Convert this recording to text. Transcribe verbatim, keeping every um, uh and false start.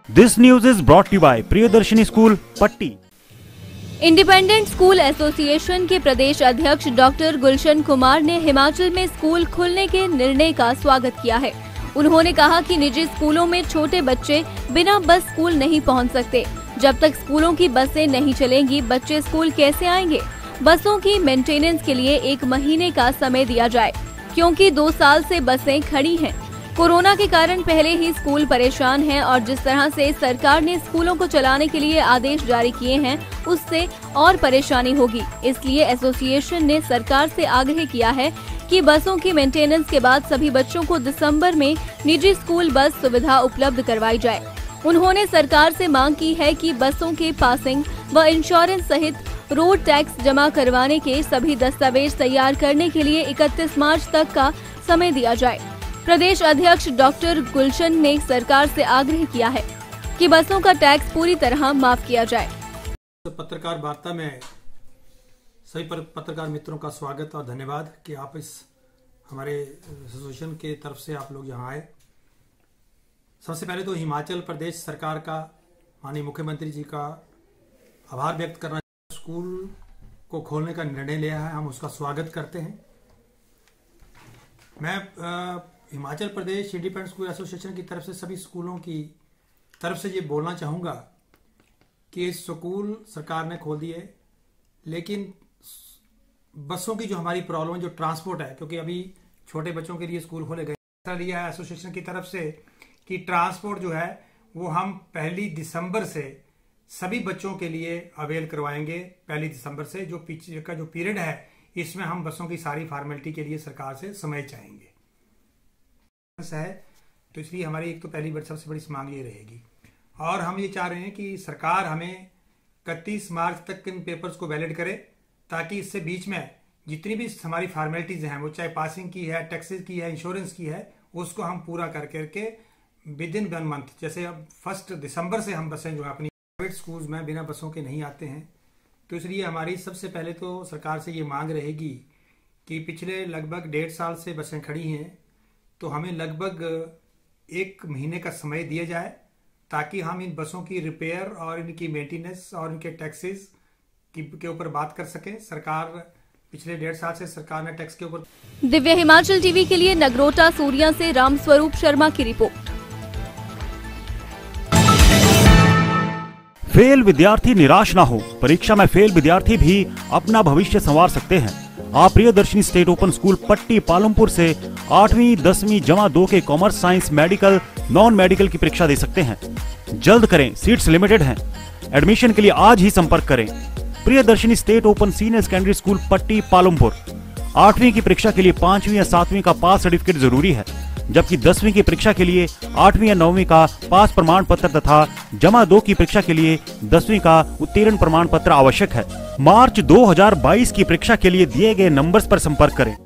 This news is brought you by Priyadarshini school Patti. Independent school association के प्रदेश अध्यक्ष doctor Gulshan Kumar ने हिमाचल में स्कूल खोलने के निर्णय का स्वागत किया है। उन्होंने कहा कि निजी स्कूलों में छोटे बच्चे बिना बस स्कूल नहीं पहुंच सकते। जब तक स्कूलों की बसें नहीं चलेंगी, बच्चे स्कूल कैसे आएंगे? बसों की मेंटेनेंस के लिए एक महीने का समय दिया जाए, क्योंकि दो साल से बसें खड़ी हैं। कोरोना के कारण पहले ही स्कूल परेशान हैं और जिस तरह से सरकार ने स्कूलों को चलाने के लिए आदेश जारी किए हैं, उससे और परेशानी होगी। इसलिए एसोसिएशन ने सरकार से आग्रह किया है कि बसों की मेंटेनेंस के बाद सभी बच्चों को दिसंबर में निजी स्कूल बस सुविधा उपलब्ध करवाई जाए। उन्होंने सरकार से मांग की है कि बसों के पासिंग व इंश्योरेंस सहित रोड टैक्स जमा करवाने के सभी दस्तावेज तैयार करने के लिए इकतीस मार्च तक का समय दिया जाए। प्रदेश अध्यक्ष डॉक्टर गुलशन ने सरकार से आग्रह किया है कि बसों का टैक्स पूरी तरह माफ किया जाए। पत्रकार वार्ता में सभी पत्रकार मित्रों का स्वागत और धन्यवाद कि आप इस हमारे एसोसिएशन के तरफ से आप लोग यहाँ आए। सबसे पहले तो हिमाचल प्रदेश सरकार का, माननीय मुख्यमंत्री जी का आभार व्यक्त करना। स्कूल को खोलने का निर्णय लिया है, हम उसका स्वागत करते हैं। मैं आ, Himachal Pradesh independent school association की तरफ से सभी स्कूलों की तरफ से ये बोलना चाहूँगा कि स्कूल सरकार ने खोल दिए, लेकिन बसों की जो हमारी प्रॉब्लम, जो ट्रांसपोर्ट है, क्योंकि अभी छोटे बच्चों के लिए स्कूल खोले गए, लिया है एसोसिएशन की तरफ से कि ट्रांसपोर्ट जो है वो हम पहली दिसंबर से सभी बच्चों के लिए अवेल करवाएंगे। पहली दिसंबर से जो पीछे का जो पीरियड है, इसमें हम बसों की सारी फॉर्मेलिटी के लिए सरकार से समय चाहेंगे है। तो इसलिए हमारी एक तो पहली बड़ी सबसे बड़ी मांग ये रहेगी, और हम ये चाह रहे हैं कि सरकार हमें इकतीस मार्च तक इन पेपर्स को वैलिड करे, ताकि इससे बीच में जितनी भी हमारी फॉर्मेलिटीज हैं, वो चाहे पासिंग की है, टैक्सेस की है, इंश्योरेंस की है, उसको हम पूरा कर करके विद इन वन मंथ, जैसे अब फर्स्ट दिसंबर से हम बसें जो है अपनी प्राइवेट स्कूल्स में बिना बसों के नहीं आते हैं। तो इसलिए हमारी सबसे पहले तो सरकार से ये मांग रहेगी कि पिछले लगभग डेढ़ साल से बसें खड़ी हैं, तो हमें लगभग एक महीने का समय दिया जाए, ताकि हम इन बसों की रिपेयर और इनकी मेंटेनेंस और इनके टैक्सेस के ऊपर बात कर सकें। सरकार पिछले डेढ़ साल से सरकार ने टैक्स के ऊपर। दिव्य हिमाचल टीवी के लिए नगरोटा सूरिया से रामस्वरूप शर्मा की रिपोर्ट। फेल विद्यार्थी निराश ना हो, परीक्षा में फेल विद्यार्थी भी अपना भविष्य संवार सकते हैं। आप Priyadarshini state open school Patti Palampur से आठवीं दसवीं जमा दो के commerce, science, medical, non medical की परीक्षा दे सकते हैं। जल्द करें, सीट्स लिमिटेड हैं। एडमिशन के लिए आज ही संपर्क करें। Priyadarshini state open senior secondary school Patti Palampur. आठवीं की परीक्षा के लिए पांचवी या सातवीं का पास सर्टिफिकेट जरूरी है, जबकि दसवीं की परीक्षा के लिए आठवीं या नौवीं का पास प्रमाण पत्र तथा जमा दो की परीक्षा के लिए दसवीं का उत्तीर्ण प्रमाण पत्र आवश्यक है। मार्च दो हज़ार बाईस की परीक्षा के लिए दिए गए नंबर्स पर संपर्क करें।